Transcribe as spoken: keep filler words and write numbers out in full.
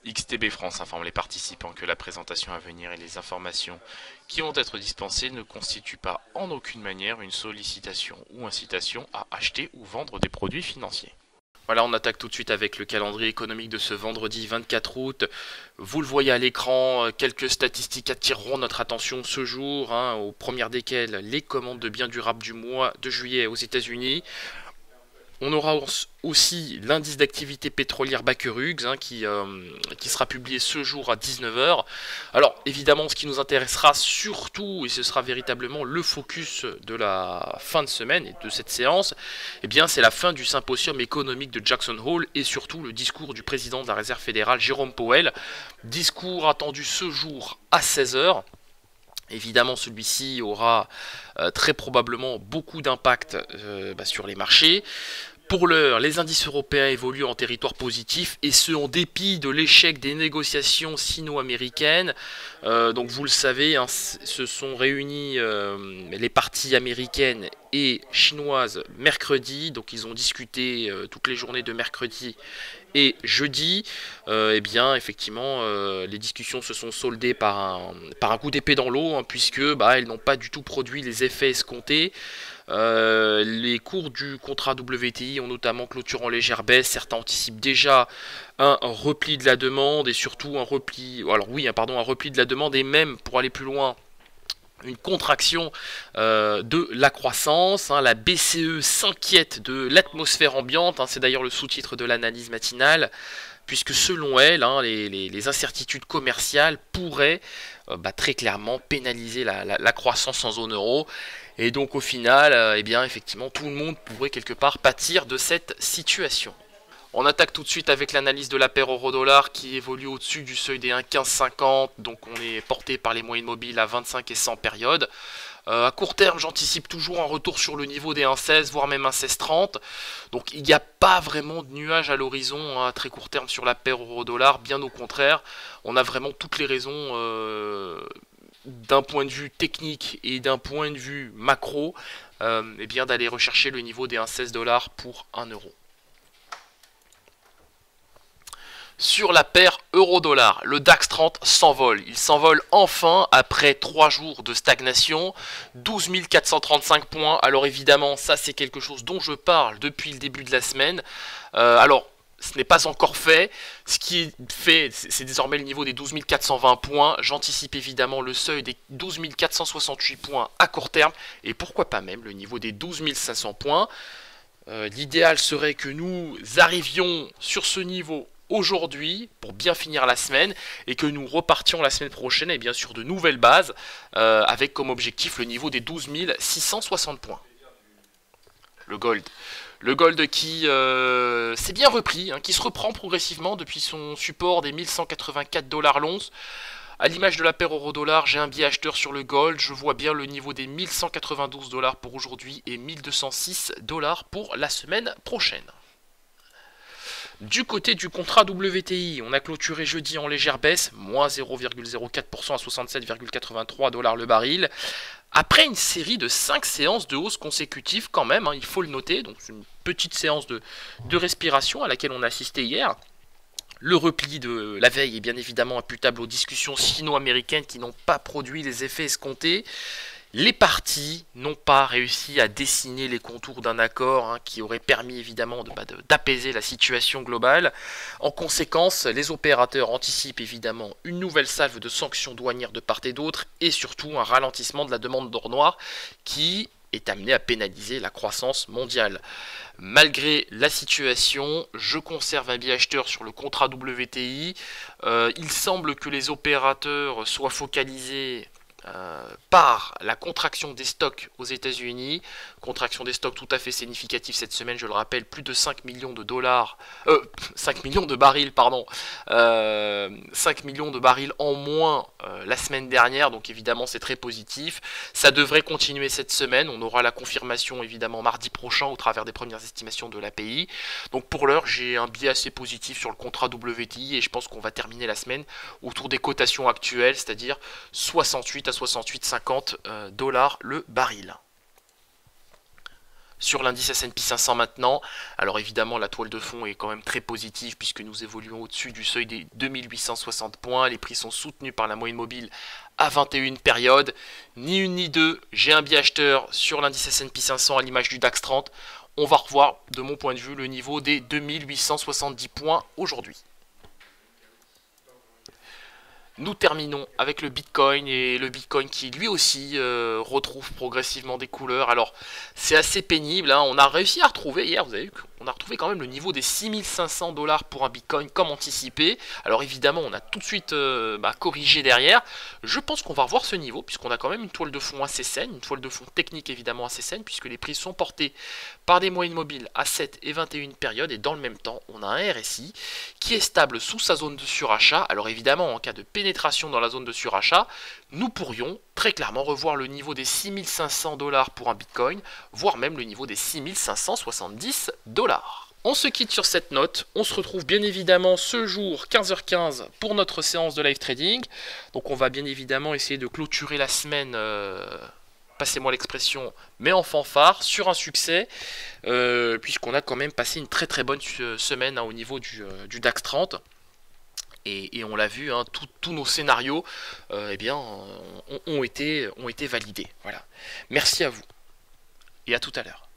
X T B France informe les participants que la présentation à venir et les informations qui vont être dispensées ne constituent pas en aucune manière une sollicitation ou incitation à acheter ou vendre des produits financiers. Voilà, on attaque tout de suite avec le calendrier économique de ce vendredi vingt-quatre août. Vous le voyez à l'écran, quelques statistiques attireront notre attention ce jour, hein, aux premières desquelles les commandes de biens durables du mois de juillet aux États-Unis. On aura aussi l'indice d'activité pétrolière Baker-Hughes hein, qui, euh, qui sera publié ce jour à dix-neuf heures. Alors évidemment ce qui nous intéressera surtout, et ce sera véritablement le focus de la fin de semaine et de cette séance, eh bien c'est la fin du symposium économique de Jackson Hole et surtout le discours du président de la Réserve fédérale Jérôme Powell. Discours attendu ce jour à seize heures. Évidemment, celui-ci aura euh, très probablement beaucoup d'impact euh, bah, sur les marchés. Pour l'heure, les indices européens évoluent en territoire positif et ce en dépit de l'échec des négociations sino-américaines. Euh, donc vous le savez, hein, se sont réunis euh, les parties américaines et chinoises mercredi. Donc ils ont discuté euh, toutes les journées de mercredi et jeudi. Euh, eh bien effectivement euh, les discussions se sont soldées par un, par un coup d'épée dans l'eau hein, puisque bah, elles n'ont pas du tout produit les effets escomptés. Euh, les cours du contrat W T I ont notamment clôturé en légère baisse. Certains anticipent déjà un repli de la demande et surtout un repli, alors oui, pardon, un repli de la demande et même pour aller plus loin, une contraction euh, de la croissance. Hein. La B C E s'inquiète de l'atmosphère ambiante. Hein. C'est d'ailleurs le sous-titre de l'analyse matinale. Puisque selon elle, hein, les, les, les incertitudes commerciales pourraient euh, bah, très clairement pénaliser la, la, la croissance en zone euro. Et donc au final, euh, eh bien, effectivement, tout le monde pourrait quelque part pâtir de cette situation. On attaque tout de suite avec l'analyse de la paire euro-dollar qui évolue au-dessus du seuil des un virgule quinze cinquante. Donc on est porté par les moyennes mobiles à vingt-cinq et cent périodes. Euh, à court terme, j'anticipe toujours un retour sur le niveau des un virgule seize, voire même un virgule seize trente. Donc il n'y a pas vraiment de nuage à l'horizon hein, à très court terme sur la paire euro-dollar. Bien au contraire, on a vraiment toutes les raisons euh, d'un point de vue technique et d'un point de vue macro euh, eh bien d'aller rechercher le niveau des un virgule seize dollars pour un euro. Sur la paire euro-dollar, le DAX trente s'envole. Il s'envole enfin après trois jours de stagnation, douze mille quatre cent trente-cinq points. Alors évidemment, ça c'est quelque chose dont je parle depuis le début de la semaine. Euh, alors, ce n'est pas encore fait. Ce qui est fait, c'est désormais le niveau des douze mille quatre cent vingt points. J'anticipe évidemment le seuil des douze mille quatre cent soixante-huit points à court terme. Et pourquoi pas même le niveau des douze mille cinq cents points. Euh, L'idéal serait que nous arrivions sur ce niveau aujourd'hui pour bien finir la semaine et que nous repartions la semaine prochaine et bien sûr de nouvelles bases euh, avec comme objectif le niveau des douze mille six cent soixante points. Le gold. Le gold qui euh, s'est bien repris, hein, qui se reprend progressivement depuis son support des mille cent quatre-vingt-quatre dollars l'once. À l'image de la paire euro-dollar, j'ai un biais acheteur sur le gold. Je vois bien le niveau des mille cent quatre-vingt-douze dollars pour aujourd'hui et mille deux cent six dollars pour la semaine prochaine. Du côté du contrat W T I, on a clôturé jeudi en légère baisse, moins zéro virgule zéro quatre pour cent à soixante-sept virgule quatre-vingt-trois dollars le baril. Après une série de cinq séances de hausse consécutives quand même, hein, il faut le noter, donc c'est une petite séance de, de respiration à laquelle on a assisté hier. Le repli de la veille est bien évidemment imputable aux discussions sino-américaines qui n'ont pas produit les effets escomptés. Les parties n'ont pas réussi à dessiner les contours d'un accord hein, qui aurait permis évidemment de, bah, de, d'apaiser la situation globale. En conséquence, les opérateurs anticipent évidemment une nouvelle salve de sanctions douanières de part et d'autre et surtout un ralentissement de la demande d'or noir qui est amené à pénaliser la croissance mondiale. Malgré la situation, je conserve un biais acheteur sur le contrat W T I. Euh, il semble que les opérateurs soient focalisés Euh, par la contraction des stocks aux États-Unis, contraction des stocks tout à fait significative cette semaine, je le rappelle, plus de cinq millions de dollars, euh, cinq millions de barils, pardon, euh, cinq millions de barils en moins euh, la semaine dernière, donc évidemment c'est très positif. Ça devrait continuer cette semaine, on aura la confirmation évidemment mardi prochain au travers des premières estimations de l'A P I. Donc pour l'heure, j'ai un biais assez positif sur le contrat W T I et je pense qu'on va terminer la semaine autour des cotations actuelles, c'est-à-dire soixante-huit à soixante-huit virgule cinquante dollars le baril. Sur l'indice S and P cinq cents maintenant, alors évidemment la toile de fond est quand même très positive puisque nous évoluons au-dessus du seuil des deux mille huit cent soixante points, les prix sont soutenus par la moyenne mobile à vingt et une périodes, ni une ni deux, j'ai un biais acheteur sur l'indice S and P cinq cents à l'image du DAX trente, on va revoir de mon point de vue le niveau des deux mille huit cent soixante-dix points aujourd'hui. Nous terminons avec le Bitcoin et le Bitcoin qui lui aussi euh, retrouve progressivement des couleurs. Alors c'est assez pénible, hein. On a réussi à retrouver hier, vous avez vu qu'on a retrouvé quand même le niveau des six mille cinq cents dollars pour un Bitcoin comme anticipé. Alors évidemment on a tout de suite euh, bah, corrigé derrière. Je pense qu'on va revoir ce niveau puisqu'on a quand même une toile de fond assez saine, une toile de fond technique évidemment assez saine puisque les prix sont portés par des moyennes mobiles à sept et vingt et une périodes et dans le même temps on a un R S I qui est stable sous sa zone de surachat. Alors évidemment en cas de pénétration dans la zone de surachat, nous pourrions très clairement revoir le niveau des six mille cinq cents dollars pour un Bitcoin, voire même le niveau des six mille cinq cent soixante-dix dollars. On se quitte sur cette note, on se retrouve bien évidemment ce jour quinze heures quinze pour notre séance de live trading. Donc on va bien évidemment essayer de clôturer la semaine, euh, passez-moi l'expression, mais en fanfare, sur un succès, euh, puisqu'on a quand même passé une très très bonne semaine hein, au niveau du, euh, du DAX trente. Et, et on l'a vu, hein, tous nos scénarios euh, eh bien, ont, ont, été, ont été validés. Voilà. Merci à vous et à tout à l'heure.